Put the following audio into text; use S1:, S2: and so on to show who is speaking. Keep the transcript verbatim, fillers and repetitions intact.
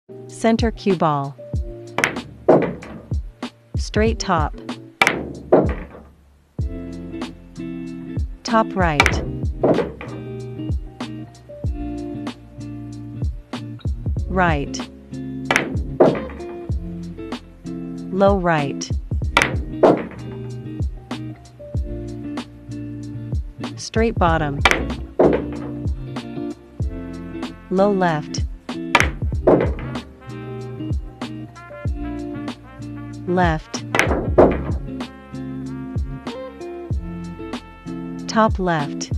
S1: Center cue ball. Straight top. Top right. Right. Low right. Straight bottom. Low left. Left. Top left.